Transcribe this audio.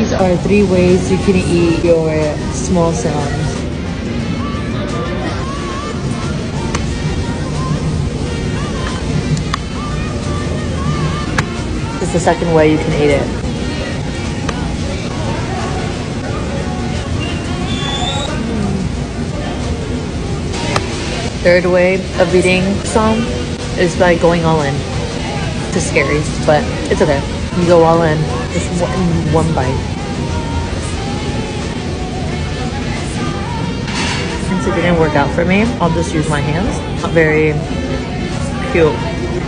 These are 3 ways you can eat your small ssäms. This is the second way you can eat it. Third way of eating some is by going all in. It's scary, but it's okay. You go all in, just one bite. Since it didn't work out for me, I'll just use my hands. Not very cute.